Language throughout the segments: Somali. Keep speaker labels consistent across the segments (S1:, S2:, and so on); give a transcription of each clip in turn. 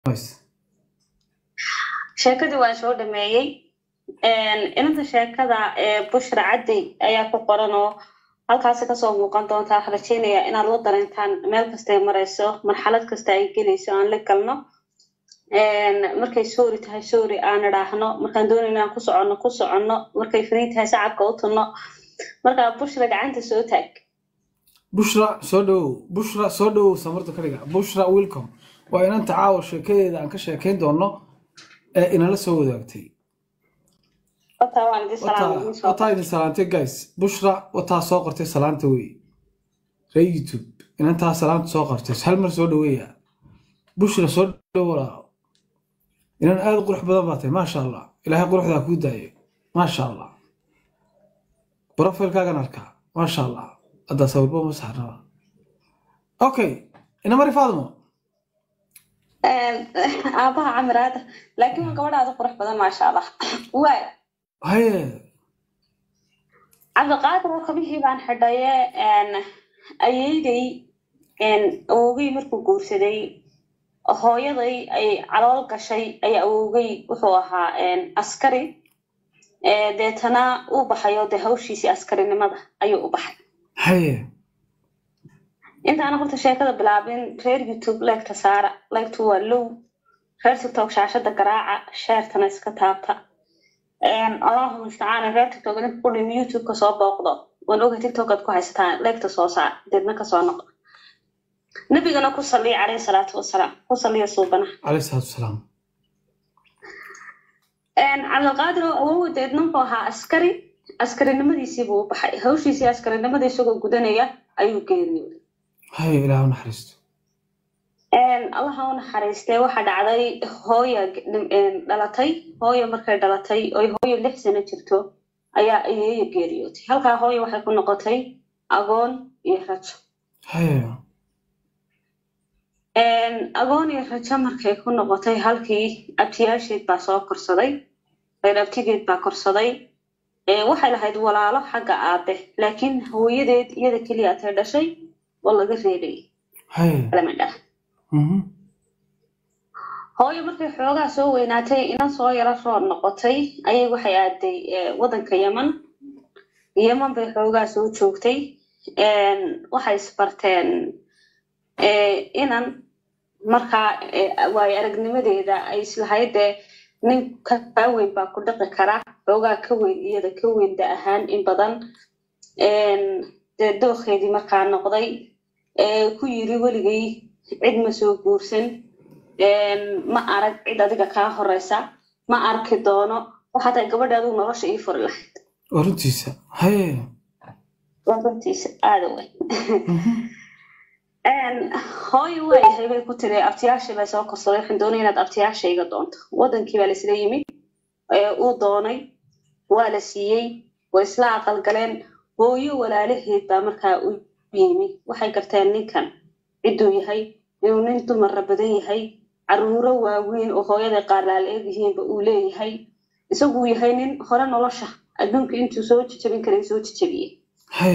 S1: كويس.
S2: sheekadii waan soo dhameeyay inta sheekada Bushra Caddi ayaa ku qoran oo halkaas ka soo muuqan doonta rajaynaya inaad la dareentaan meel kasta ay marayso marxalad kasta ay gelayso aan la kalno markay sorry tahay sorry aan raahno markaan doonayna ku socono markay fariin tahay sacabka u tunno marka Bushra gacanta soo taag
S1: Bushra soo dhow samarta kaliya Bushra welcome waa inaan tacaawul sheekadeeda aan ka sheekayn doono ina la soo wadaagtay وطاين سلامتي guys بشرى وطا سو قرتي سلامتي وي في يوتيوب ان انت سلامتي سو قرتي هل مر سو دويا بشرى سو دورا ان انا aad qurux badan baatay ma sha Allah ilaahay quruxda ku daayay ma sha Allah profilkaaga narka ma sha Allah hada sawirbo ma saxna okay ina mari faadmo
S2: aabaha amraad laakiin gabadhaada qurux badan ma sha Allah way
S1: هاي
S2: عبد القادر وكبيه بان حدايا أيدي أوجي مركو جورسدي هايدي أي على القشي أي أوجي وحوها عسكري دتنا وبحياة دهوشي سي عسكري نمضى أي وبح
S1: هاي
S2: أنت أنا قلت شيء كذا بلعبين غير يوتيوب لايك تسارع لايك تولو غير تكتوك شاشة دقراعة شير تناس كتابتها الله المستعان غير تيك توك انت كل يوتيوب كسو بوقدو ولوغا تيك توك ad ku haysataan leegta soo saac deedna ka soo noqdo nabigana ku salli عليه الصلاه والسلام ku salliya suubana
S1: عليه الصلاه والسلام
S2: على القادر oo deedna wuxuu ahaa askarinimadiisii buu baxay hawshiisii askarinimadiisii ugu gudanaya ayuu geeriyooday
S1: hay ilaahu naxariisto
S2: الله هون حريستي واحد عدي هوية دلتي هوية مركز دلتي أو هوية اللي حسنا جرتو أي جريوتي هل كا هوية واحد يكون نقطي أقون يخرج
S1: هي
S2: أقون يخرج مركز يكون نقطي هل كي أبتياش يتباسوا كرصدي غير أبتيجي كرصدي واحد هيد ولا له حاجة عاده لكن هو يد كلي أتهدى شيء والله غيري
S1: هي
S2: لما ده hooyo markay xoogaa soo weynaatay ina soo yara soo noqotay ayay waxay aaday wadanka Yemen bay xoogaa soo joogtay waxay isbarteen inan marka way aragnimadeeda ay islahayd nin ka weyn baa ku dhaqi kara xoogaa ka weyn iyada ka weyn ahaan in badan dooxeedii markaa noqday ku yiri waligay cid ma soo guursan ma arag cid adiga ka horeysa ma arki doono waxa tay gabadhaadu nolosha ii furi lahayd
S1: runtiisa hay
S2: runtiisa aad way hooy way hay ku tiri abtiyaashay la soo korsaday waxaan doonay inaad abtiyaashayga doonto wadankii baa la isla yimid uu doonay waa la siiyay way isla aqal galeen hooyo walaalaheed baa markaa u yimi waxay garteen ninkan ciduu yahay inuu nin dumar badan yahay caruuro waaweyn oo hooyada qaar la leeyihiin ba uu leeyahay isagu yahay nin hore nolosha adduunka intuu soo jijabin karay soo jijabiyay
S1: hay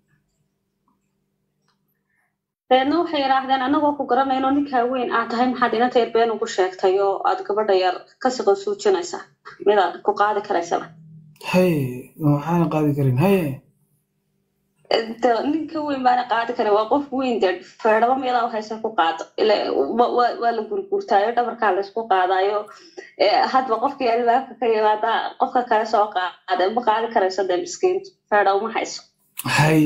S2: reeno waxay raahdeen anagoo ku garanayno ninka weyn aad tahay maxaad inta yar been ugu sheegtay oo aad gabadha yar ka siqo suujinaysa mid aad ku qaadi karaysa
S1: hay waxaan qaadi karin hay
S2: ninka weyn baan qaadi karay waa qof weyn feedhaba meelaha waxay ku qaado waa la gurgurtaayo dhabarka la isku qaadayo hadba qofkii albaabka ka yimaada qofka kale soo qaada ma qaadi karayso miskiin feedhaba ma hayso
S1: hay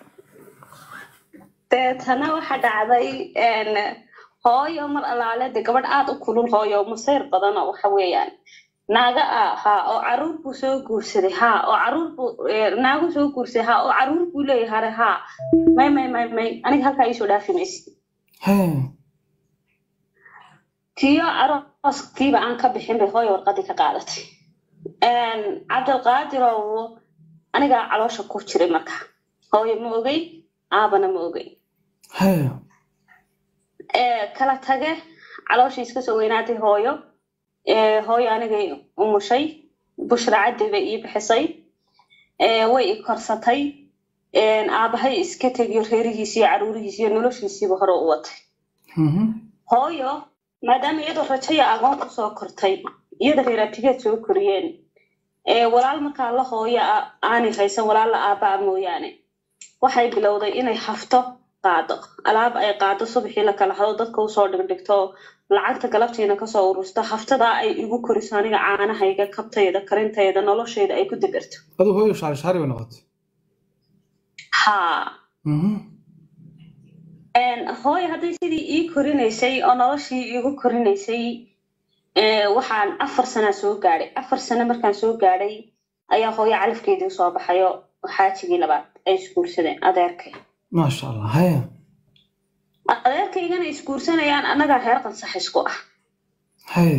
S2: tana waxa dhacday hooyo mar alaale gabadh aad u kulul hooyo masayr badan waxa weeyaan naaga oo caruur buu soo guursaday oo caruur buu naagu soo guursaday oo caruur buu leeyahay may aniga halka ay soo dhaafimaysi tiyo arooskiiba aan ka bixin bay hooyo warqadii ka qaadatay Cabdulqaadir oo aniga caloosha ku jiray marka hooyo ma ogay aabana ma ogay kala tage caloosha iska soo weynaatay hooyo hooyo aniga umushay Bushra Caddi bay ii bixisay way korsatay aabahay iska tagay reerihiisii caruurihiisii noloshiisii hore u watay hooyo maadaama iyadoo rajaya aqoon ku soo kortay iyada reer abtigeed soo koriyeen walaal markaa la hooyo aanay haysan walaal la aabaa mooyaane waxay bilowday inay hafto qaado alaab ay qaado subaxii la kala hado dadka u soo dhigdhigto lacagta galabtiina ka soo urursta haftada ay igu koriso aniga caanahayga kabtayda karintayda noloshayda ay ku dibirto
S1: adu hooyo shaari bay noqotay
S2: ha hooyo hadday sidii ii korinaysay oo noloshii iigu korinaysay waxaan 4 sano soo gaadhay 4 sano markaan soo gaadhay ayaa hooyo calafkeedii soo baxayo xaajigii labaad ay iskuursadeen adeerkay
S1: maasha allah haya
S2: adeerkaygana iskuursanayaan annaga reer qansax isku ah
S1: haya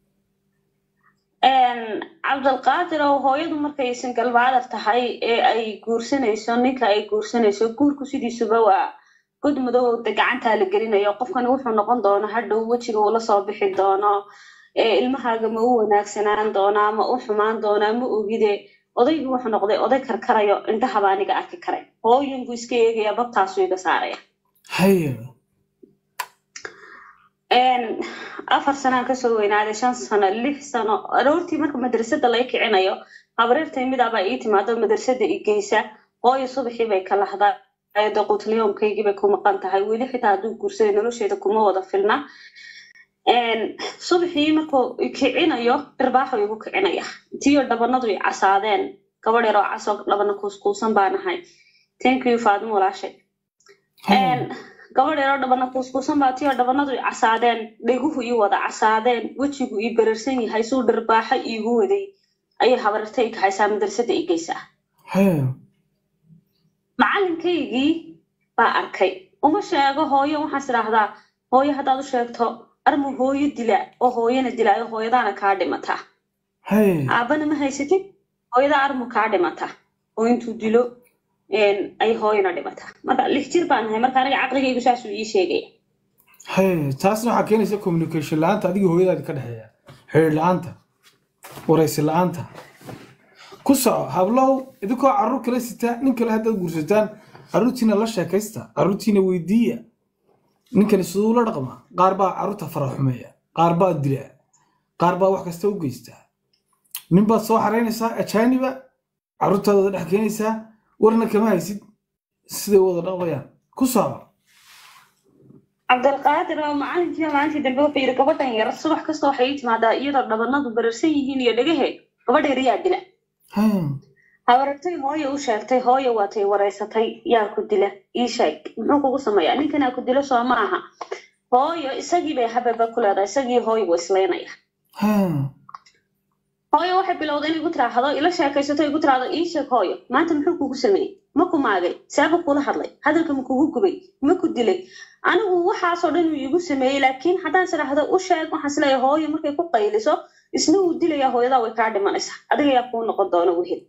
S2: cabdulqaadir oo hooyadu markay single mother tahay ee ay guursanayso ninka ay guursanayso guurku sidiisuba waa god madow gacanta la gelinayo qofkan wuxuu noqon doonaa hadhow wajiga uu la soo bixi doono ilmahaaga ma u wanaagsanaan doonaa ma u xumaan doonaa ma ogide odaygu wuxuu noqday oday karkarayo indhaha baa aniga arki karay hooyanku iska eegaya babtaasu iga saaraya
S1: haya
S2: 4 sano ka soo weynaaday 5 sano 6 sano aroortii marka madrasada la kicinayo habareertay mid aba ii timaado madrasada igeysa hooyo subaxii bay kala hadaan ayada qutliyoomkaygii bay ku maqan tahay weli xitaa hadduu guursaday nolosheeda kuma wada filna subaxii markuu kicinayo irbaaxu igu kicinaya tiyo dhabanadu ay casaadeen gabadh yar oo casoo dhabana kuuskuusan baan ahay thank you Faadimo walaashay gabadh yar oo dhabana kuuskuusan baa tiyo dhabanadu ay casaadeen dheguhu ii wada casaadeen wajigu ii bararsan yahay suu dhirbaaxo iigu waday ayay habartay ka haysaa madrasada igeysaa macalinkaygii baa arkay uma sheego hooyo waxaan isiraahdaa hooyo haddaad u sheegto armu hooyo dila oo hooyana dilaayo hooyadaana kaa dhimata aabana ma haysatid hooyada armu kaa dhimata oo intuu dilo ay hooyana dhimata marka 6 jir baan ahay marka aniga caqligaygu saas uu ii sheegay
S1: taasna waxaa keenaysa communication la'aanta adiga hooyadaada ka dhexeeya xiriir la'aanta waraysi la'aanta ku soco hablow idinkoo carruur kala sitaa nin kale haddaad guursataan carruurtiina la sheekaysta carruurtiina weydiiya ninkani siduu la dhaqmaa qaar baa carruurta farax xumeeya qaar baa dila qaar baa wax kasta u geysta nin baad soo xaraynaysaa ajaaniba carruurtaada dhex keenaysaa warna kama haysid siday wada dhaqmayaan ku soco
S2: cabdulqaadir oo macalinkii maalintii dambe wuxuu yidhi gabadhan yar subax kasta waxay ii timaadaa iyadoo dhabanadu bararsan yihiin iyo dhagaheed gabadha yar yaa dila habartay hooyo u sheegtay hooyo waatay wareysatay yaa ku dila ii sheeg muxuu kugu sameeyaa ninkan ku dilo soo ma aha hooyo isagii bay hababa ku leedahay isagii hooyo wasleynaya hooyo waxay bilowday inay ku tiraahdo ila sheekaysato ay ku tiraahdo ii sheeg hooyo maanta muxuu kugu sameeyay ma ku maagay saaba kula hadlay hadalka ma kugu gubay ma ku dilay anigu waxaasoo dhan uu igu sameeyay laakiin haddaan siraahdo u sheeg waxaan isleeyahay hooyo markay ku qayliso isna uu dilaya hooyada way kaa dhimanaysaa adiga yaa kuu noqon doona wehel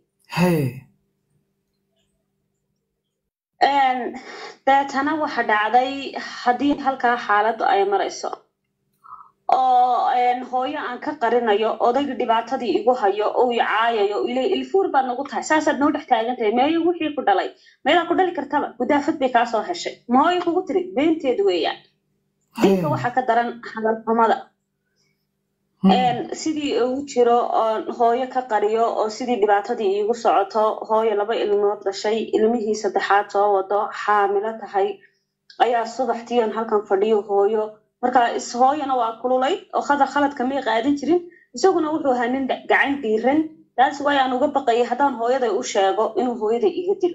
S2: deetana waxa dhacday haddii halkaa xaaladdu ay marayso oo hooyo aan ka qarinayo odayga dhibaatadii igu hayo oo i caayayo ilay ilfuur baad nagu tahay saasaad noo dhex taagan tahay meeyo wixii ku dhalay meelaa ku dhali kartaba gudaafad bay kaa soo heshay ma hooyo kugu tiri beenteed weeyaan dilka waxaa ka daran hadalxumada sidii uu jiro oo hooyo ka qariyo oo sidii dhibaatadii iigu socoto hooyo 2 ilmood dhashay ilmihii saddexaad soo wado xaamilo tahay ayaa subaxtiian halkan fadhiyo hooyo marka hooyana waa kululay oo khalad kama qaadan jirin isaguna wuxuu ahaa nin gacan diiran taas way aan uga baqay hadaan hooyada u sheego inuu hooyada iga dilo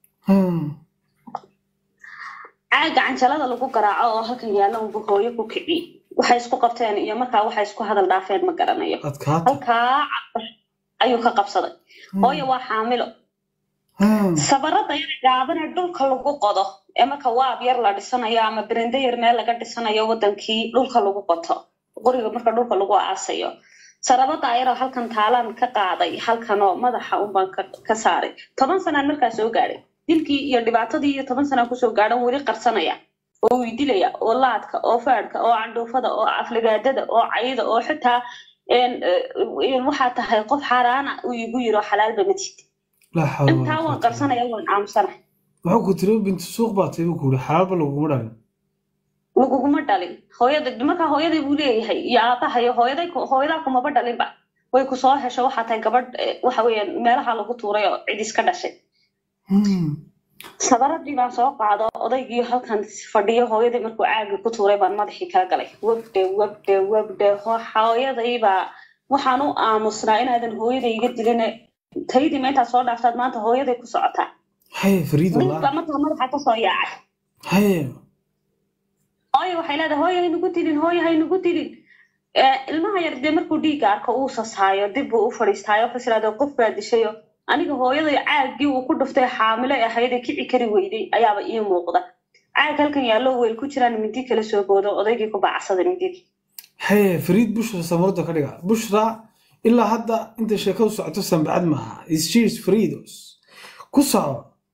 S2: gacan jalada lagu garaaco oo halkan yaalo uu hooyo ku kiciy waxay isku qabteen iyo markaa waxay isku hadal dhaafeen ma garanayo halkaa ayuu ka qabsaday hooyo waa xaamilo sabarada yar gaabana dhulka lagu qodo ee marka waab yar la dhisanayo ama berende yar meel laga dhisanayo wadankii dhulka lagu qoto qoriga marka dhulka lagu aasayo sarabada ayaro halkan taalan ka qaaday halkan oo madaxa u baan ka saaray 10 sano markaa soo gaaray dilkii iyo dhibaatadii iyo 10 sano ku soo gaaran wali qarsanaya oo idilaya oo laadka oo faadka oo candhoofada oo afligaadada oo cayda oo xitaa waxa tahay qof xaraana uu igu yiro xalaal bamatid
S1: la hawla
S2: inta waan qarsanaya waan aamusanahay
S1: wuxuu ku tiri bint suuq baatay uu ku xalaal ba lagu maran
S2: laguguma dhalin hooyada marka hooyaday buu leeyahay iyo aabahay hooyadaa kumaba dhalinba way ku soo hesho waxaa tahay gabadh waxa weeyaan meelaha lagu tuuray oo cid iska dhashay sabaradii baan soo qaado odaygii halkan fadhiyo hooyadii markuu caagi ku tuuray baan madaxii kala galay wabde hooyaday baa waxaan u aamusnaa inaadan hooyaday iga dilin taydii ma intaad soo dhaaftaad maanta hooyaday ku socotaa ninba markaa madaxa kasoo yaacay hooyo waxay leedahay hooyo haynugu dilin ilmaha yar dee markuu dhiigga arko uu sasaayo dib buu u fadhiistaayo wuxuu isiraahdaa qof baa dishayo aniga hooyaday caagii uu ku dhuftay xaamilo ahayd kici kari weyday ayaaba ii muuqda caag halkan yaallo weel ku jiraan mindi kala soo boodo odaygii ku bacsaday mindidii
S1: فريد بشرى سمرده كدغا بشرى إلا هذا أنت شكاو سعته سنبعد معها إيش فريدوس كسر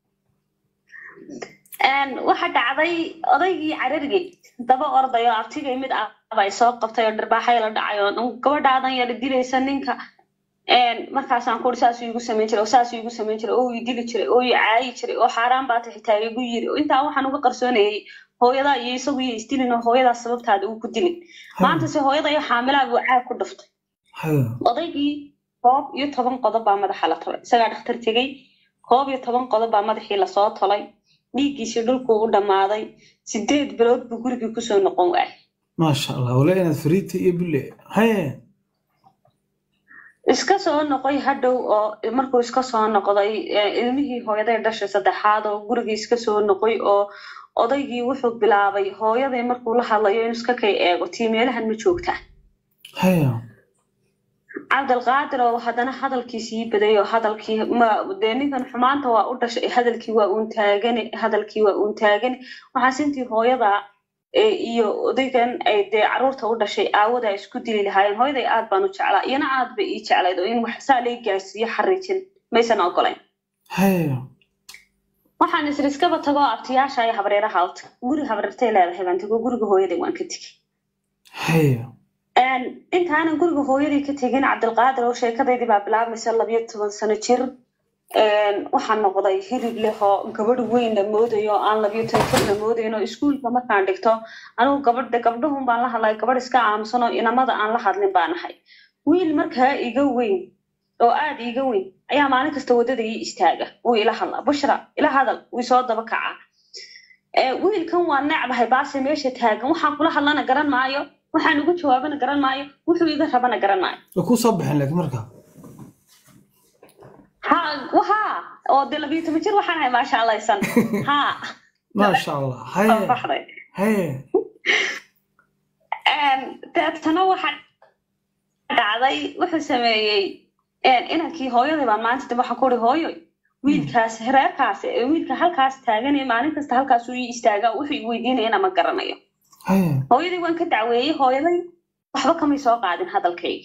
S2: واحد أضيجي عررجي دبا أرضي أعطيه مد أبا يساق قبته يدربها حيل دعيان وكبر دعنا يلدي لي سنينك markaas aan ku saas igu sameyn jiray oo idili jiray oo caay jiray oo xaraan baa xitaa igu yiri inta waxaan uga qarsoonayay hooyada iyo isagu iyo istilin hooyada sababtaada uu ku dilin maanta si hooyada iyo xaamilaa uu caag ku dhuftay odaygii 11 qodob baa madaxa la tolay isaga dhakhtar tagay 11 qodob baa madaxii la soo tolay dhiiggiisa dhulku u dhamaaday 8 bilood buu guriga ku soo noqon waay
S1: ma sha Allah walaayna fariidta iyo bille
S2: iska soo noqoy hadhow oo markuu iska soo noqday ilmihii hooyaday dhashay saddexaad oo guriga iska soo noqoy oo odaygii wuxuu bilaabay hooyaday markuu la hadlayo inuu iska kay eego tiimeelahan ma joogtaa Cabdulqaadir oo hadana hadalkiisii badayo hadalkii ma ninkan xumaanta waa u dhashay hadalkii waa uun taagan waxa sintii hooyada iyo odaygan ay caruurta u dhashay aawada isku dili lahaayeen hooyaday aad baan u jeclaa iyana aad bay ii jeclayd oo in wax saalay gaarsiyo xariijin maysan ogolayn waxaan iskaba tago abtiyaasha ay habreeraha halta guri habreertay leedahay baan tago guriga hooyaday waan ka tagay intaan guriga hooyaday ka tagin Cabdulqaadir oo sheekadeedii baa bilaabmaysa 12 sano jir waxaan noqday hilib leh oo gabadh weyn la moodayo aan 12 sano la moodayno iskuulka markaan dhigto anigu gabdhuhun baan la hadlay gabadh iska aamusan oo inamada aan la hadlin baan ahay wiil markaa iga weyn oo aad iga weyn ayaa maalin kasta wadada ii istaaga oo ila hadla bushra ila hadal uu soo daba kaca wiilkan waa nacbahay baase meesha taagan waxaan kula hadlana garan maayo waxaan ugu jawaabana garan maayo wuxuu iga rabana garan maayo
S1: ku soo baxin laakiin markaa
S2: وها أو دلبي تمشي وحنا ما شاء الله يسن ها
S1: ما شاء الله هاي
S2: تتنوع عضي وحسمي إنك هوي ذي ما أنت تبغى حكوري هوي ويل كاس هراء كاس ويل كهال كاس تاجني ما أنت كاس هال كاس ويستاجا وفي ويدين أنا ما قرنيه هوي ذي وين كدعوي هوي ذي وحبكم يسوق قاعدين هذا الكيك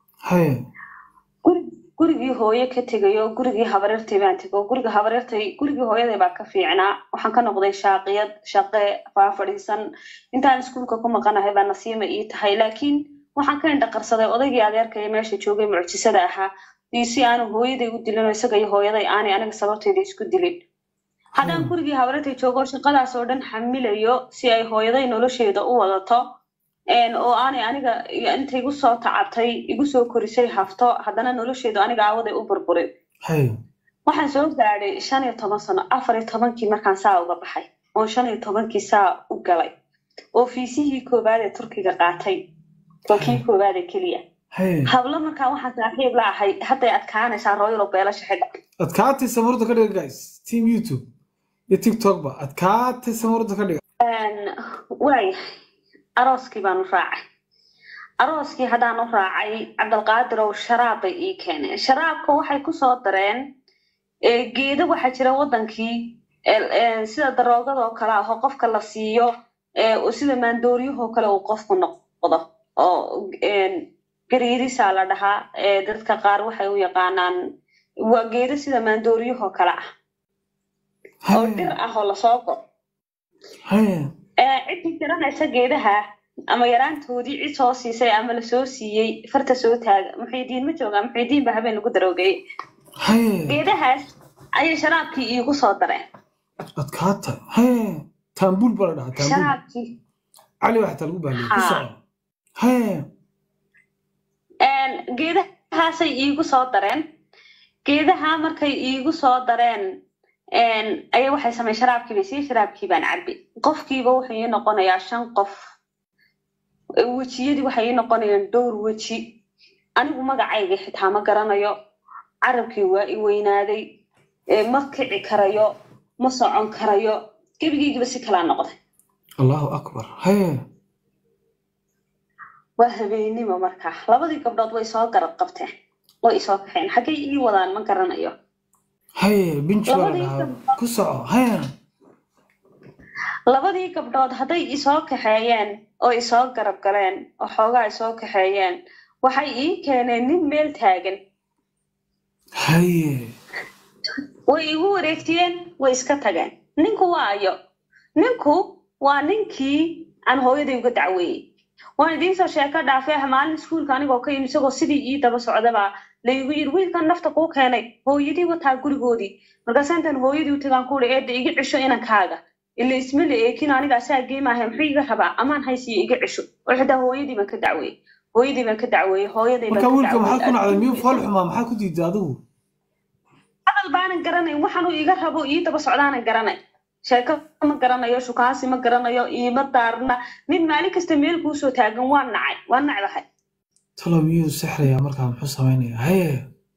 S2: gurigii hooyo ka tagayo gurigii habareertay baan tago gurigii hooyaday baa ka fiicnaa waxaan ka noqday shaqo faafadhiisan intaan iskuulka ku maqanahay baa nasiima ii tahay laakiin waxaan ka indhaqarsaday odaygii adeerkay meesha joogay mucjisada ahaa si aanu hooyaday u dilin oo isaga iyo hooyaday aanay aniga sababteeda isku dilin haddaan gurigii habareertay joogo shaqadaas oo dhan xamilayo si ay hooyaday nolosheeda u wadato oo aanay aniga intay igu soo tacabtay igu soo korisay hafto haddana nolosheedu aniga aawaday u burburin waxaan soo gaadhay 15 sano 14kii markaan saa uga baxay oo 15kii saa u galay oo fiisihii koobaad ee Turkiga qaatay kii koobaad ee kaliya hablo markaa waxaan saaxiib la ahay hadda adkaanaysaa Royal Beelasha xidha
S1: adkaatay samarda ka dhiga guys team YouTube iyo TikTok ba adkaatay samarda ka dhiga
S2: way أروسكي بانو راعي أروسكي هدانو راعي عبدالقادر وشراب إيكان شراب كو حي كسو درين جيدا وحي جرا ودنكي سيدا دروغا دو كلا هو قفك اللاسيو وسيدا ماندوريو هو كلا وقفك نقضة قريري سالا دها دادka qaar waxay u yaqaanaan waa geeda sida maandooriyo kala ah oo dir ah oo la soo qor cidii tiranaysa geedaha ama yaraantoodii cid soo siisay ama la soo siiyay farta soo taaga muxiidiin ma jooga muxiidiin ba habeen lagu daroogay geedahaas ayay sharaabkii iigu soo dareen
S1: adkaata tambul bala dhaha tambul علي واحد تلقوا بالي كسر هاي
S2: geedahaasay iigu soo dareen geedaha markay iigu soo dareen ayay waxay sameeyeen sharaabkii bay sii sharaabkii baan cabbi qofkiiba wuxuu ii noqonayaa 5 qof wajiyadii waxay ii noqonayaan dhowr waji anigu magacayga xitaa ma garanayo carabkii waa i weynaaday ma kici karayo ma socon karayo gebigaygiiba si kala noqday
S1: allahu akbar hee
S2: waa habeenimo markaa labadii gabdhood way soo garab qabteen way soo kaxeen xagee ii wadaan ma garanayo
S1: hee binjwala ku soco hee
S2: labadii gabdhood hadday isoo kaxeeyeen oo isoo garab galeen oo xoogaa isoo kaxeeyeen waxay ii keeneen nin meel taagan
S1: hee
S2: way igu wareegtiyeen way iska tageen ninku waayo ninku waa ninkii aan hooyaday uga dacweeyey waan idiin soo sheeko dhaafay maalin iskuulka anigoo ka yimid isagoo sidii ii daba socdaba la igu yiri wiilkan nafta kuu keenay hooyadii wataa gurigoodii markaas intaan hooyadii u tagaan ku eeday iga cisho inankaaga ilaa isma la eekin aniga asaa geemahay maxay iga rabaa amaan haysiyo iga cisho oo xitaa hooyadii baan ka dacweeyey hooyadii baan ka dacweeyey hooyaday baan ka
S1: dacweeyey marka wiilka maxaa ku nacday miyuu fool xumaa maxaa ku diiday adigu
S2: hadal baanan garanay waxaan uu iga rabo ii daba socdaanan garanay sheeko ma garanayo shukaansi ma garanayo iima daarna nin maalin kasta meel kuu soo taagan waan nacdahay
S1: talo miyuu sixraya markaa muxuu samaynayaa hee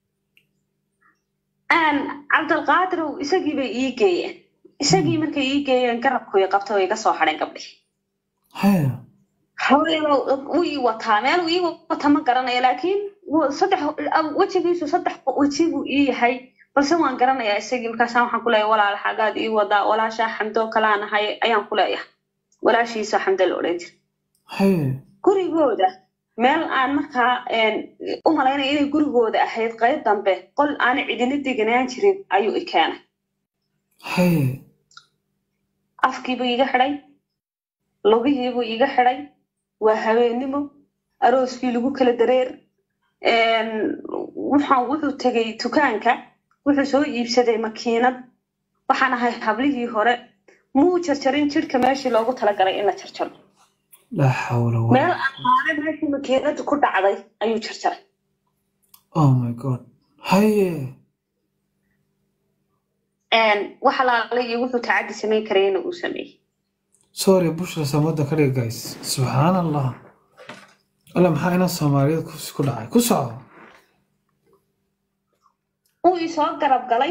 S2: cabdilqaadir isagii bay ii geeyeen isagii markay ii geeyeen garabkooy qabtay oo iga soo hadheen gabdhihi
S1: hee
S2: wuu ii wataa meel uu ii wata ma garanayo laakiin wejigiisu 3 weji buu ii yahay balse waan garanayaa isagii markaas waxaan ku leeyahay walaal xagaad ii wadaa walaasha xamdo kala anahay ayaan ku leeyahay walaashiisa xamdo la oran jiray gurigooda meel aan markaa u malaynay inay gurigooda ahayd qayb dambe qol aan cidina deganaan jirin ayuu i keenay afkii buu iga xidhay lugihii buu iga xidhay waa habeenimo arooskii lagu kala dareer wuxuu tegay dukaanka wuxuu soo iibsaday makiinad waxaan ahay hablihii hore muu jarjarin jirka meeshii loogu talagalay in la jarjaro
S1: la hawla wala
S2: meel aan hore meeshii makiinadu ku dhacday ayuu jarjaray
S1: oh my god haye
S2: waxa la leeyahay wuxuu tacadi sameyn karay inuu sameeyay
S1: sorry bushra samada ka dhig guys subhanallah alla maxaa ina Soomaaliyeed ku dhacay ku soco
S2: uu isoo garab galay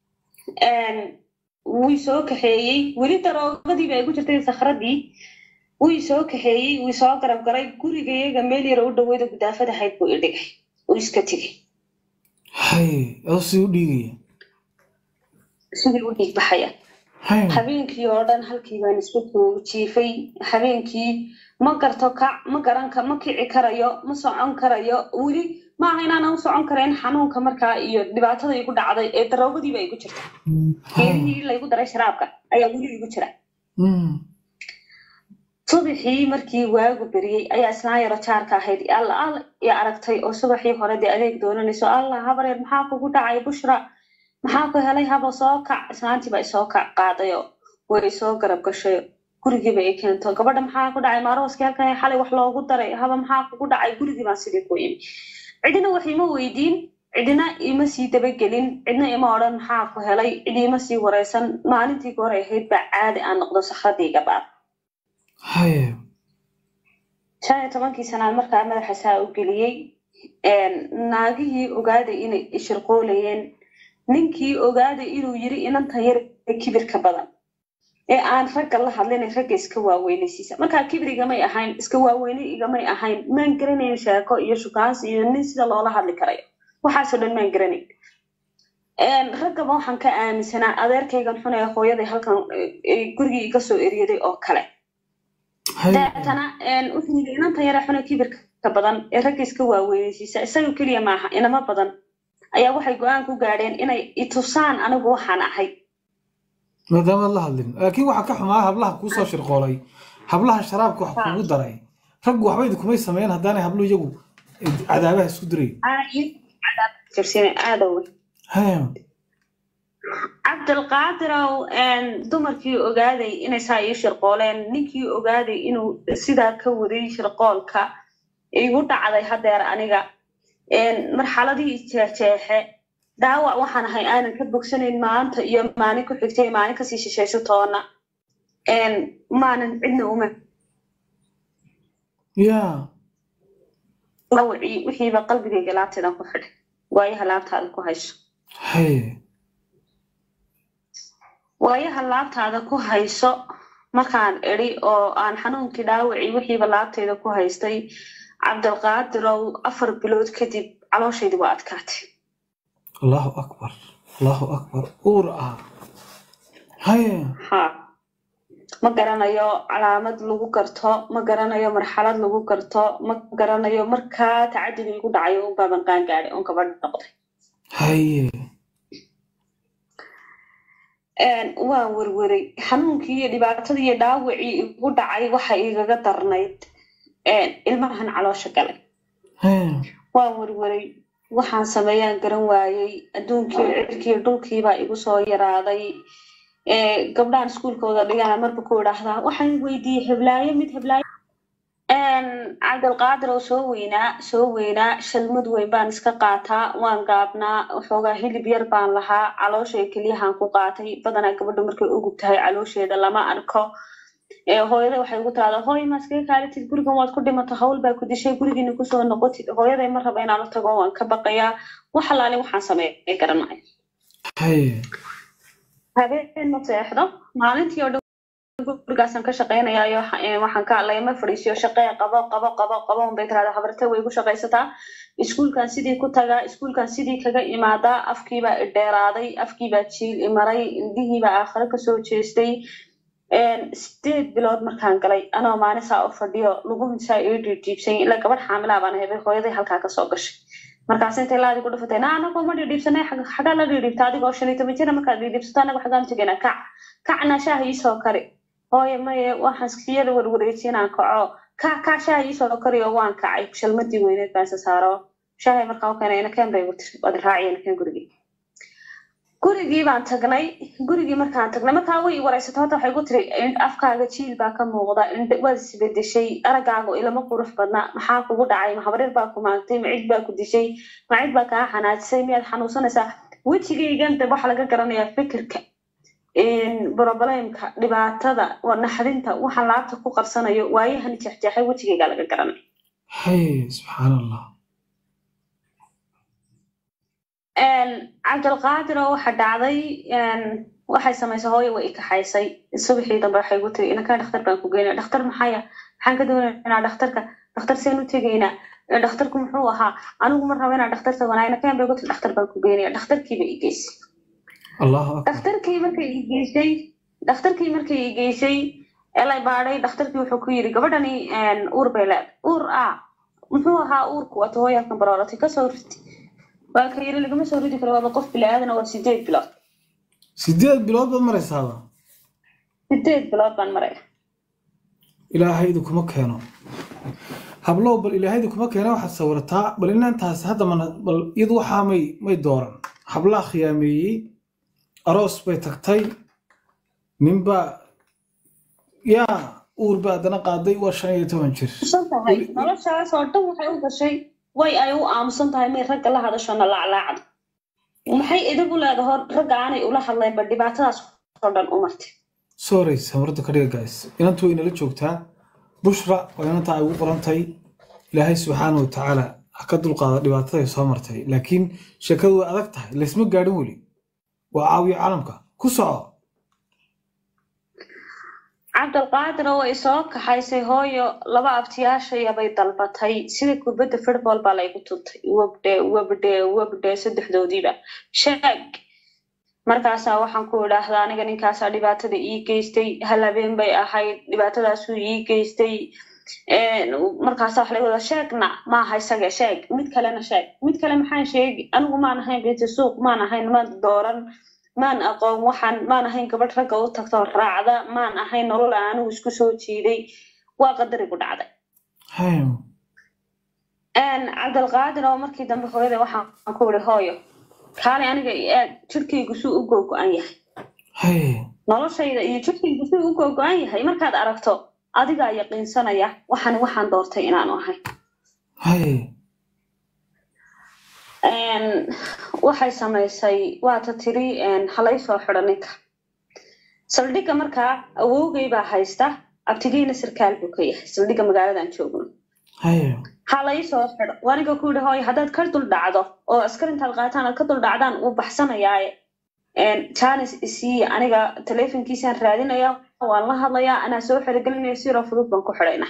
S2: wuu isoo kaxeeyey weli daroogadii bay ku jirtay sakhradii wuu isoo kaxeeyey wuu isoo garab galay gurigayaga meel yar u dhaweedo gudaafada hayd buu idhigay uu iska tigay
S1: hay oo si u dhigay
S2: sidii u dhig baxaya habeenkii oo dhan halkii baan isku jiifay habeenkii ma garto kac ma garanka ma kici karayo ma socon karayo weli ma aha inaan u socon karayn xanuunka markaa iyo dhibaatada igu dhacday ee daroogadii bay igu jirtaa geedihii la igu daray sharaabka ayaa weli igu jira subaxii markii waagu beriyey ayaa islaan yaro jaarka ahayd alla iyo aragtay oo subaxii hore dee adeeg doonanayso alla habareer maxaa kugu dhacay bushra maxaa ku helay haba soo kac islaantii baa isoo kac qaadayo way soo garab gashay gurigii bay keento gabadha maxaa ku dhacay maarooskii halkan xalay wax loogu daray haba maxaa kugu dhacay gurigii baan sidii ku yimi cidina wax ima weydiin cidina ima sii dabagelin cidna ima odhan maxaa ku helay cid ima sii wareysan maalintii hore ahayd baa caadi aan noqdo sakhradayga baad
S1: haye
S2: 15 sanad markaa madaxa saa u geliyay naagihii ogaaday inay ishirqoolayeen ninkii ogaaday inuu yiri inanta yar kibirka badan ee aan ragga la hadlin ragga iska waaweynaysiisa markaa kibiriga may ahayn iska waaweynay igamay ahayn maan garanayn sheeko iyo shukaans iyo nin sida loola hadli karayo waxaasoo dhan maan garanayn ragga waxaan ka aaminsanaa adeerkaygan xun ee hooyaday halkan gurigii iga soo eriyaday oo kale daatana wuxuu yiri inanta yar xun ee kibirka badan ee ragga iska waaweynaysiisa isaga kaliya maaha inama badan ayaa waxay go'aan ku gaadheen inay itusaan anigu waxaan ahay
S1: maadaama la hadlin laakiin waxa ka xumaa hablaha ku soo shirqoolay hablaha sharaabka wax kugu daray rag waxba idinkumay sameeyeen haddaanay hablo iyagu cadaabaha isku diray
S2: cadaab jirsiin aadaw cabdilqaadir dumarkii ogaaday inay saa ii shirqooleen ninkii ogaaday inuu sidaa ka waday shirqoolka igu dhacday hadeer aniga marxaladii isjeexjeexe dhaawac waxaan ahay aanan ka bogsanayn maanta iyo maalin ku xigtay maalin kasii shisheysho toona maanan cidna uma dhawacii wixiiba qalbigayga laabteedan ku xidhay waayaha laabtaada ku hayso waayaha laabtaada ku hayso markaan idhi oo aan xanuunkii dhaawacii wixiiba laabteeda ku haystay cabdilqaadirow 4 bilood kadib calooshaydi waa adkaatay
S1: allahu akbar uur ah
S2: ha ma garanayo calaamad lagu garto ma garanayo marxalad lagu garto ma garanayo markaa tacadiga igu dhacayo un baaban qaan gaadhay un gabadh noqday waan werweray xanuunkii iyo dhibaatadii iyo dhaawacii igu dhacay waxa igaga darnayd ilmahan caloosha galay waan werweray waxaan sameeyaan garan waayey adduunkii cirkii dhulkiibaa igu soo yaraaday gabdhahan iskuulkooda dhigana marba ku idhaahdaa waxaan weydiiyey heblaayo mid heblaayo cabdilqaadir oo soo weynaa shalmad weyn baan iska qaataa waan gaabnaa waxoogaa hilib yar baan lahaa calooshay keliyahaan ku qaatay badanaa gabadhu markay ugub tahay caloosheeda lama arko hooyaday waxay ugu tiraahdaa hooy ma iskaga kaalatid gurigan waad ku dhimato hawl baa ku dishay gurigiina kusoo noqotid hooyaday ma raba inaan u tago waan ka baqayaa wax alaale waxaan sameeyay garanayo habeen ma seexdo maalintii oo dhan gurigaasaan ka shaqaynayaa waxaan ka lagama fadhiisiyo shaqee qabo unbay tiraahdaa habartay way igu shaqaysataa iskuulkan sidii ku tagaa iskuulkan sidii kaga imaadaa afkiibaa idheeraaday afkiibaa jiil imaray indhihiibaa aakhiro kasoo jeestay 8 bilood markaan galay anoo maalin saa u fadhiyo lagu hinsaa ii dhiibsan ilaa gabadh xaamilaa baan ahay hooyaday halkaa kasoo gashay markaas intay laadi ku dhufatay anagoo ma dhiibsanay xagaa la dhiibta adigoo 15 jir markaad dhiibsato anagu xagaan tagaynaa kacna shaaha ii soo kari hooye maye waxaan iskiyada warwareejinaan kaco shaaha ii soo kariyo waan kacay shalmadii weyneed baan isa saaro shaahay markaa u keenay inakeen bay igu tiri waad raaciya inakeen gurigii baan tagnay gurigii markaan tagnay markaa way waraysato horta waxay igu tiri afkaaga jiil baa ka muuqda waad isbedeshay aragaaga ilama qurux badna maxaa kugu dhacay mahabarir baa ku maagtay macid baa ku dishay macid baa kaa xanaajisay miyaad xanuunsanaysaa wejigaygan dab waxa laga garanayaa fikirka problemka dhibaatada naxdinta waxaan laabta ku qarsanayo waayahan jeexjeexay wejigayga laga garanay
S1: subxaan allah
S2: cabdilqaadir oo waxa dhacday waxay samaysay hooyo way kaxaysay subaxii dambe waxay igu tiri inaka dhakhtar baan ku geynaa dhakhtar maxaan ka doonaynaa dhakhtar seen u tegaynaa dhakhtarku muxuu ahaa anigu ma rabo inaan dhakhtar taganaa inakeen bay igu tiri dhakhtar baan ku geynaya dhakhtarkiiba i geysay dhakhtarkii markay i geysay elay baadhay dhakhtarkii wuxuu ku yiri gabadhani uur bay leedahay uur muxuu ahaa uurku waata hooyalkan barooratay kasoo riti waa ka yiri lagama soo ridi karo waaba qof bilaadan oo 8 bilood
S1: 8 bilood baad maraysaaba
S2: 8 bilood baan maraya
S1: ilaahaydu kuma keeno hablow bal ilaahaydu kuma keeno waxaad sawirtaa bal inantaas hadda bal iyadu waxaa may dooran hablaa khiyaameeyey aroos bay tagtay ninba yaa uur baa haddana qaaday waa 15 jir
S2: noloshaas oo dhan waxay u gashay way ay u aamusan tahay may ragga la hadashana laclaacad maxay idigu leedahay ragga aanay ula hadlayn ba dhibaatadaas oo dhan u martay
S1: sorry samarada ka dhiga guys inantu way inala joogtaa bushra oo inanta ay ugu qorantay ilaahay subxaanahu wa tacaala ha ka dulqaada dhibaatada soo martay laakiin sheekadu way adag tahay laysma gaadhin weli waa caawiyo caalamka ku soco
S2: cabdilqaadir oo ay soo kaxaysay hooyo laba abtiyaashaya bay dalbatay sida kubadda football baa laygu tuntay wabdhe saddexdoodiiba sheeg markaasaa waxaan ku idhaahdaa aniga ninkaasaa dhibaatada ii geystay hal habeen bay ahayd dhibaatadaasuu ii geystay markaasaa wax laga wadaa sheegna maaha isaga sheeg mid kalena sheeg mid kale maxaan sheegi anigu maan ahayn beeti suuq maan ahayn ma dooran maan aqoon waxaan maan ahayn gabadh ragga u tagto raacda maan ahayn nolol anigu isku soo jiiday waa qadarigu dhacday cabdilqaadir oo markii dambe hooyada waxaan ku idhi hooyo kaale aniga jirkaygu suu u go'an yahay noloshayda iyo jirkaygu suu u go'an yahay markaad aragto adiga yaqiinsanaya waxaan doortay inaan ahay waxay samaysay waata tiri halay soo xidho ninka saldhigga markaa awowgay baa haysta abtigiina sarkaal buu ka yahay saldhigga magaaladan joogno halay soo xidho waniga ku yidhi hooy haddaad ka dul dhacdo oo askarintaad qaataan aad ka dul dhacdaan wuu baxsanayaaye jaanis isii aniga taleefonkiisaan raadinaya waan la hadlayaa anaa soo xirigelinaya siroo fudud baan ku xidhayna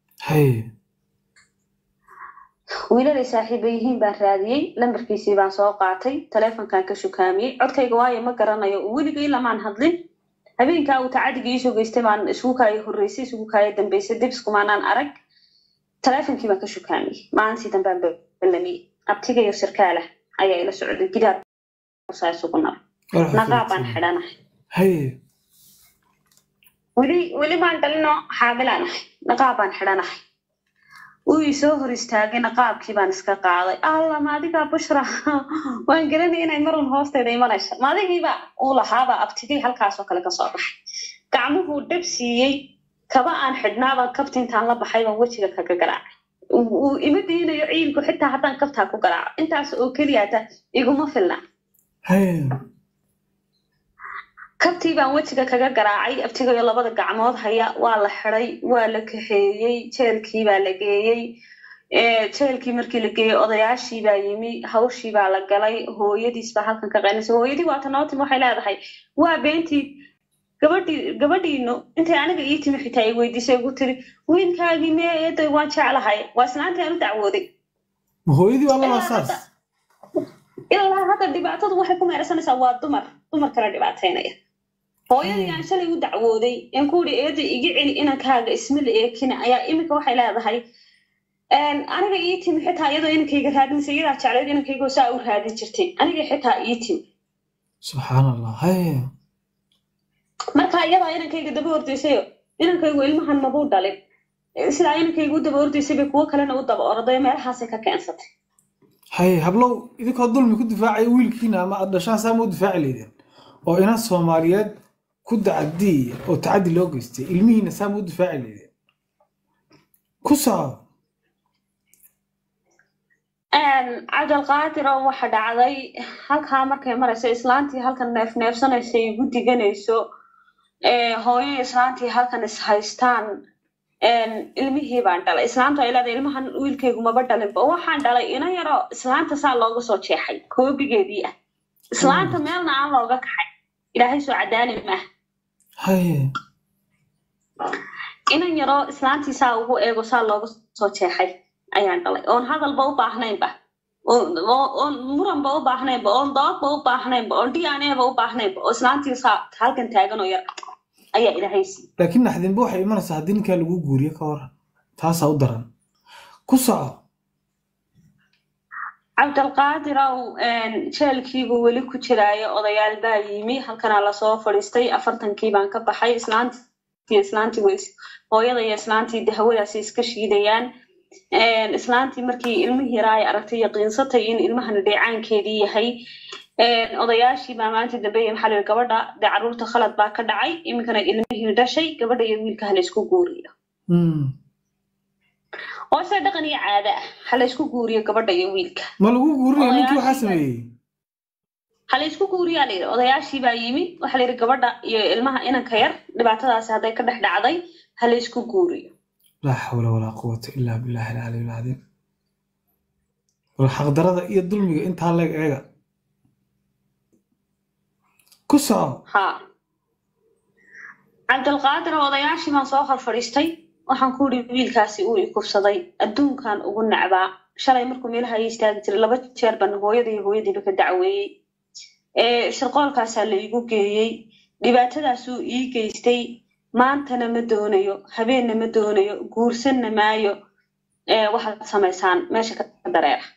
S2: wiilalay saaxiiba yihiin baan raadiyey lambarkiisii baan soo qaatay taleefonkan ka shukaamiyey codkayga waayo ma garanayo weligay lamaan hadlin habeenkaa uu tacadiga iisoo geystay baan isugu kaaya horreysay isugu kaaya dambeysay dibskumaanaan arag taleefonkii baan ka shukaamiyey maalintii dambaan ballamiyey abtigayo sarkaala ayaa ila socday gidaar saa isugu nar naqaab baan xidhanahay weli baan dhalino xaabilaanahay naqaab baan xidhanahay uu soo hor istaagay naqaabkii baan iska qaaday alla maadiga bushra waan garanay inay marun hoosteeda imanayso maadigiiba uu lahaaba abtigay halkaas oo kale ka soo baxay gacmuhu dhab siiyey kaba aan xidhnaaba kabtintaan la baxay baan wejiga kaga garaacay uu ima diinayo ciilku xitaa haddaan kabtaa ku garaaco intaas oo keliyaata iguma filna kabtii baan wejiga kaga garaacay abtigayo labada gacmood haya waa la xidhay waa la kaxeeyey jeelkii baa la geeyey jeelkii markii la geeyey odayaashii baa yimi hawshii baa la galay hooyadiis baa halkan ka qaynaysa hooyadii waata noo timi waxay leedahay waa beentii gabadhiinu intay aniga ii timi xitaa ay weydiisay ugu tiri wiilkaagii mee eeday waan jeclahay waa islaantii aan u dacwooday
S1: hooyadii waa laba saas
S2: ilaa hadda dhibaatadu waxay ku meersanaysaa waa dumar kala dhibaataynaya hooyadii aan shalay u dacwooday aan ku yidhi eeday iga celi inankaaga ismil eekina ayaa iminka waxay leedahay aniga ii timi xitaa iyadoo inankayga raadinaysa iyadaa jeclayd inankaygo saa u raadin jirtay aniga xitaa ii timi
S1: subxaan allah
S2: markaa iyadaa inankayga daba ordaysayo inankaygu ilmahan mabuu dhalin sidaa inankaygu u daba ordaysay bay kuwo kalena u daba orday meelahaasay ka keensatay
S1: hablow idinkoo dulmi ku difaacaya wiilkiina ama aad dhashaan saama u difaaci leydeen oo inan soomaaliyeed ku dacadiya oo tacadi loo geystay ilmihiina saama u difaaci leydeen ku soco
S2: cabdilqaadir oo waxa dhacday halkaa markay marayso islaantii halkan neefneefsanaysay igu diganayso hooyo islaantii halkan ishaystaan ilmihii baan dhalay islaantu ay leedahay ilmahan wiilkaygu maba dhalinba waxaan dhalay ina yaro islaanta saa looga soo jeexay koobigeedii ah islaanta meelna aan looga kaxay ilaahay soo cadaani maaha inan yaro islaantii saa ugu eego saa looga soo jeexay ayaan dhalay oon hadalba u baahnaynba oon muranba u baahnaynba oon doodba u baahnaynba oon dhiyaneeba u baahnaynba oo islaantii saa halkan taagan oo yar ayaa ilaahaysi
S1: laakiin naxdinba waxay imanaysaa haddii ninkaa lagu guuriyo ka waran taasaa u daran ku soco
S2: cabdilqaadirow jeelkiibuu weli ku jiraayo odayaal baa yimi halkanaa lasoo fadhiistay 40kii baan ka baxay islaantii hooyada iyo islaantii hawadaasi iska shiidayaan islaantii markii ilmihii yaraa ay aragtay yaqiinsatay in ilmahan dheecaankeedii yahay odayaashii baa maalintii dambe maxaa la gabadha de caruurta khalad baa ka dhacay iminkana ilmihii dhashay gabadha iyo wiilka hala isku guuriyo oo se dhaqan iyo caada ah hala isku guuriyo gabadha iyo wiilka
S1: ma lagu guurinayo ninkii waxaa sameeyey
S2: hala isku guuriyaa layidhi odayaashii baa yimi waxaa layidhi gabadha iyo ilmaha inanka yar dhibaatadaasi hadday ka dhex dhacday hala isku guuriyo
S1: laa xawla walaa quwata illaa billahi alcaliy alcadiim wal xaqdarada iyo dulmiga intaa leeg eega ku soco
S2: cabdilqaadir odayaashii baan soo hor fadhiistay waxaan ku yidhi wiilkaasi uu i kufsaday adduunkan ugu nacbaa shalay markuu meelaha ay istaagi jiray 2 jeer baan hooyadiiba ka dacweeyey shirqoolkaasaa la igu geeyey dhibaatadaasuu ii geystay maantana ma doonayo habeenna ma doonayo guursanna maayo waxaad samaysaan meesha ka dareera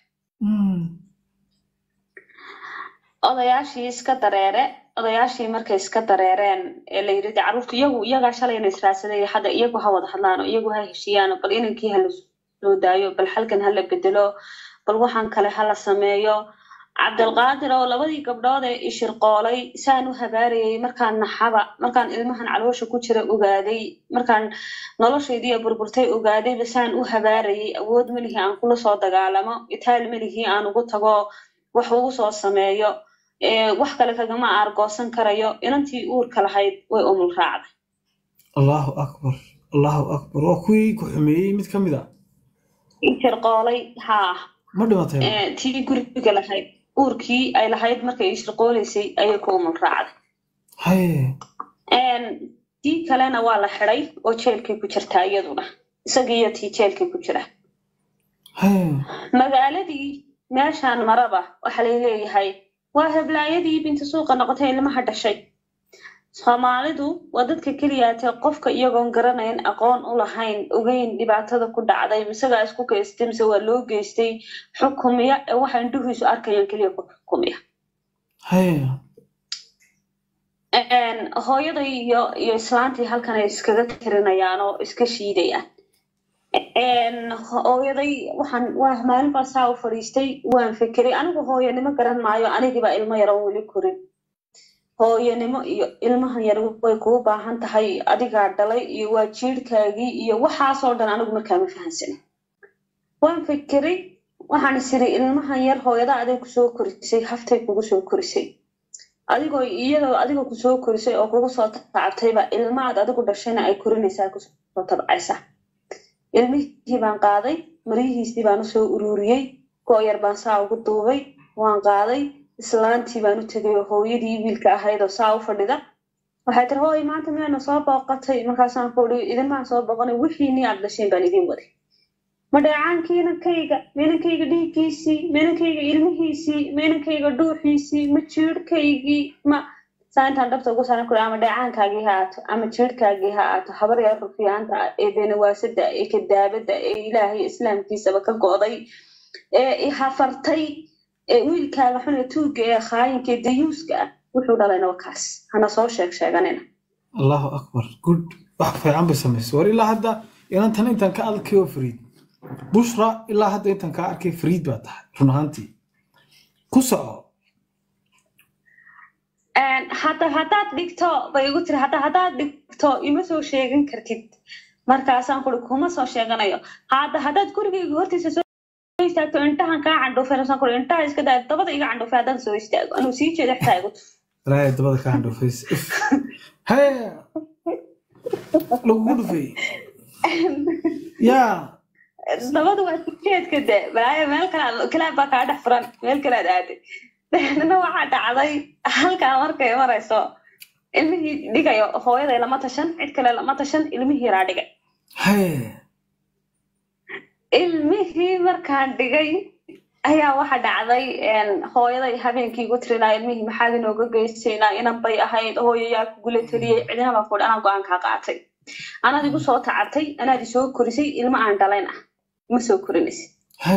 S2: odayaashii markay iska dareereen la yidhi caruurtu iyagaa shalayna israadsaday hadda iyagu ha wada hadlaan iyagu ha heshiiyaan bal inankii hala soo daayo bal halkan hala bedelo bal waxaan kale hala sameeyo عبد القادر oo labadii gabdhood ee ishirqoolay saan u habaariyay markaan naxaba markaan ilmahan caloosha ku jira ogaaday markaan nolosheedii burburtay ogaaday basaan u habaariyay awood malihi aan kula soo dagaalamo itaal malihi aan ugu tago wax ugu soo sameeyo wax kale kagama argoosan karayo inantii uurka lahayd way umul raacday
S1: Allahu akbar waa kuwii ku xumeeyay mid kamid ah
S2: ishirqoolay ha
S1: ma dhimatay
S2: tii guriga lahayd uurkii ay lahayd markay ishirqooleysay ayay ku umul raacday tii kalena waa la xiray oo jeelkay ku jirtaa iyaduna isagiiyo tii jeelkay ku jira magaaladii meeshaan maraba waxa la leeyahay waa heblaayadii binti suuqa noqotay ilmaha dhashay Soomaalidu waa dadka kaliya ee qofka iyagoon garanayn aqoon u lahayn ogeyn dhibaatada ku dhacday misaga isku geystay mise waa loo geystay xukumiya ee waxa indhuhiisu arkayaan kaliya ku xukumiya hooyaday iyo islaantii halkan ay iskaga tirinayaan oo iska shiidayaan hooyaday waxaan waa maalin baa saa u fadhiistay waan fikiray anigu hooyanimo garan maayo anigiba ilmo yar oo weli korin hooyanimo iyo ilmahan yar way kugu baahan tahay adiga dhalay iyo waa jiirkaagii iyo waxaas oo dhan anigu markaa ma fahansan waan fikiray waxaan isiri ilmahan yar hooyada adeeg ku soo korisay haftay kugu soo korisay adigoo ku soo korisay oo kugu soo tacabtayba ilmaad adigu dhashayna ay korinaysaa ku soo tabcaysa ilmihii baan qaaday marihiisii baan soo ururiyay koo yar baan saa ugu duubay waan qaaday islaantii baan u tagay hooyadii wiilka ahayd oo saa u fadhida waxay tiri hooy maanta meena soo booqatay markaasaan ku iri idinmaan soo booqanay wixii ni aad dhasheen baan idin waday ma dhacaankiina meenankayga dhiiggiisii meenankayga ilmihiisii meenankayga dhuuxiisii ma jiirkaygii ma saantaan dhabta ugu saaran kuri ama dhacaankaagii ha aato ama jiirkaagii ha aato habar yar rufiyaanta ee beenawaasada ee kadaabada ee ilaahay islaamkiisaba ka go'day ee hafartay wiilkaaga xun ee tuuga ee khaayinka ee dayuuska ah wuxuu dhalayna wakaas hana soo sheeganina
S1: Allahu akbar good wax fiican bay samaysay war ilaa hadda intaan ka adkay oo Fariid Bushra ilaa hadda intaan ka arkay Fariid baa tahay run ahaantii ku soco
S2: haddaad dhigto bay igu tiri haddaad dhigto ima soo sheegan kartid markaasaan kuri kuma soo sheeganayo haddaad gurigayga hortiisa soo istaagto intahan kaa candhuufeynasaan kuri intaha iska daa dabada iga candhuufay haddaan soo istaago anuu sii jeeda xitaa igu
S1: ilaahay dabada ka candhuufays lagugu dhufay yaa
S2: dabadu waa jeedka de balaayo meel kale baa kaa dhex furan meel kale aad aaday dana waxaa dhacday halkaan markay marayso ilmihii dhigayo hooyaday lama tashan cid kale lama tashan ilmihii yaraa dhigay ilmihii markaan dhigay ayaa waxa dhacday hooyaday habeenkii igu tirinaa ilmihii maxaad inooga geysaynaa inan bay ahayd hooyayaa kugula taliyey cidina baa ku anaa go-aan kaa qaatay anaad igu soo tacabtay anaad isoo korisay ilmo aan dhalayn ah ma soo korinaysid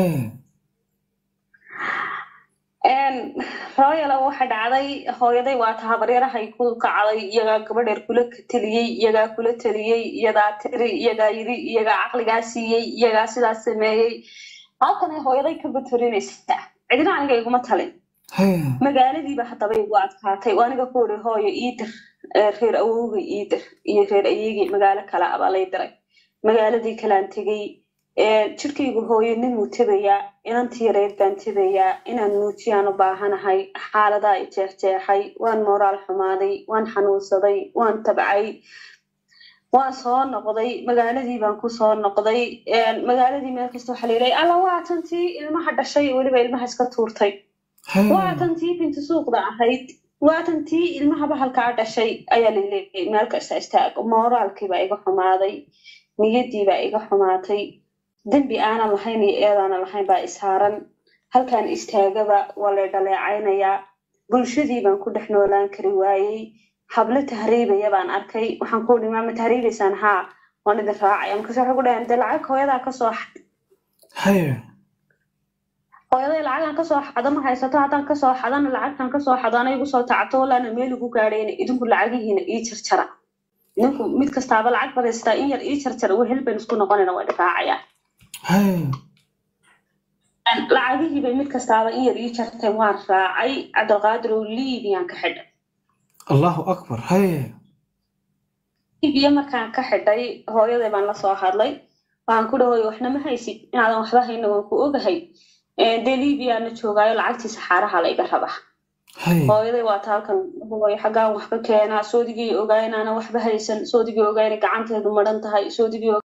S2: hooyala waxa dhacday hooyaday waa tahabaryarahay ku kacday iyagaa gabadheer kula taliyey iyagaa kula taliyey iyadaa tiri iyagaa yiri iyagaa caqligaa siiyey iyagaa sidaas sameeyey halkan ay hooyaday ka batorinaysaa cidina aniga iguma talin magaaladiiba haddaba igu adkaatay aniga ku uri hooyo iidir reer awowga iidir iyo reer ayeegii magaalo kale abaa lay diray magaaladii kalaan tegey jirkaygu hooyanimuu tegayaa inantii yareed baan tegayaa inaan muujiyaan u baahanahay xaaladaa i jeexjeexay waan moraal xumaaday waan xanuunsaday waan tabcay waan soo noqday magaaladii baan ku soo noqday magaaladii meel kasta waxaa leeyahay alla waa tantii ilmaha dhashay weliba ilmaha iska tuurtay waa tantii binti suuqda ahayd waa tantii ilmaha bahalkaa dhashay ayaa leeyahay meel kasta istaago moraalkiibaa iga xumaaday niyadiibaa iga xumaatay dambi aanan lahayn iyo eedaana lahayn baa ishaaran halkaan istaagaba waa la dhaleecaynayaa bulshadii baan ku dhex noolaan kari waayey hablo tahriibaya baan arkay waxaan ku dhimaa ma tahriibaysaan haa waan idin raacaya markaas waxay ku dhaheen dee lacag hooyadaa ka soo xad hooyaday lacagaan ka soo xado ma haysato haddaan ka soo xadana lacagtan ka soo xado ana igu soo tacabto walaana meel igu gaadhayna idinku lacagihiina ii jarjara idinku mid kastaaba lacag badaystaa in yar ii jarjara wehel bayn isku noqonayna waa dhiraacayaan lacagihii bay mid kastaaba in yar ii jartay waan raacay cabdilqaadir oo liibiyaan ka xidhay
S1: allahu akbar haye
S2: liibiya markaan ka xidhay hooyaday baan la soo hadlay waxaan ku dhahoy waxna ma haysid inaadan waxba hayna waan ku ogahay dee liibiyaana joogaayo lacagtii saxaaraha la iga rabaa hooyaday waa taalkan hooyo xaggaan wax ka keenaa soodigii ogaa inaana waxba haysan soodigii ogaa inay gacanteedu madhan tahay soodigii